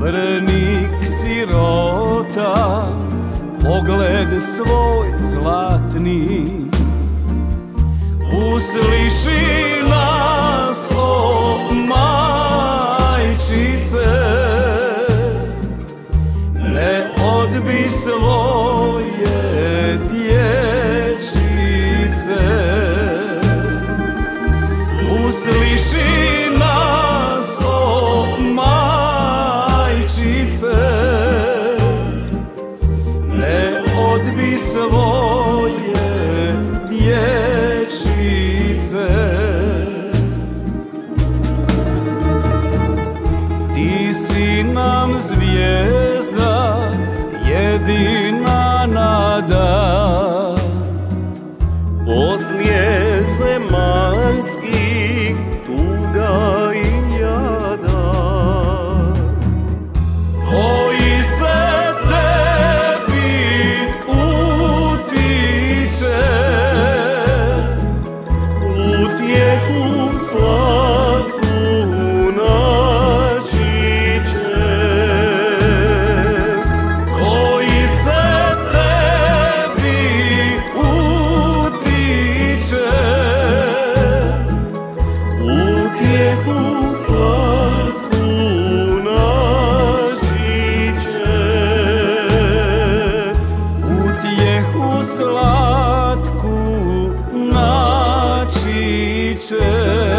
Vrnik sirota, pogled svoj zlatni, usliši nas, o majčice, ne odbi svoje dječice. Usliši nas, o majčice, ne odbi svoje dječice. Ti si nam zvijezda, jedina nada, poslije zemaljskih tuga i jada. Koji se tebi utiče, utjehu slatku naći će. koji se tebi utiče, Utjehu slatku naći će. utjehu slatku naći će.